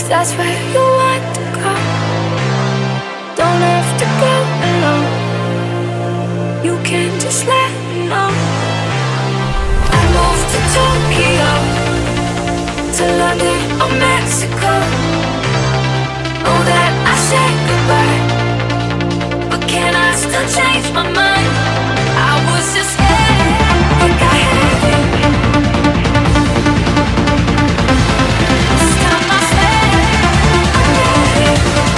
that's where you want to go. Don't have to go alone. You can just let me know. I moved to Tokyo, to London or Mexico. Know that I said goodbye, but can I still change my mind? I was just scared, think I had it. This time I said I'm ready.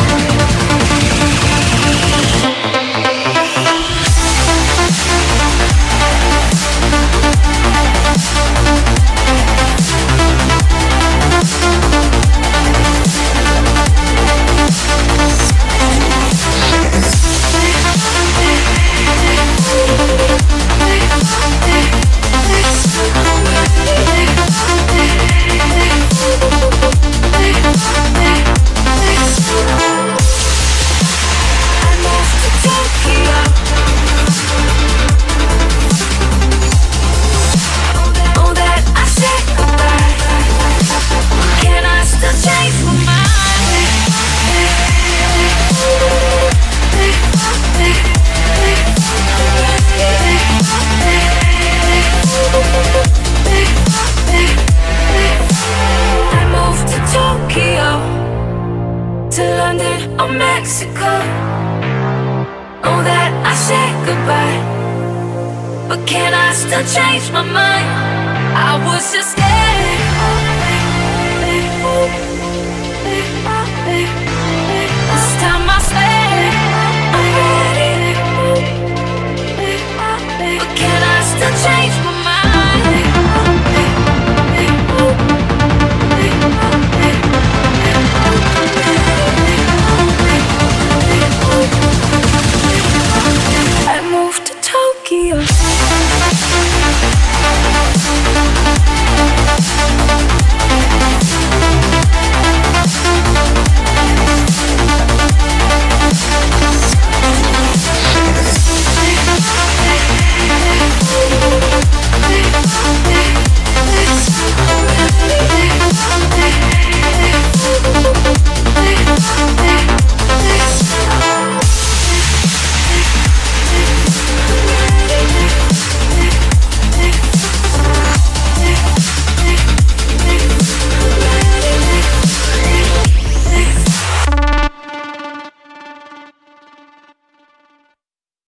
Mexico. Know that I said goodbye, but can I still change my mind? I was just scared. This time I said I'm ready, but can I still change my mind? I moved to Tokyo.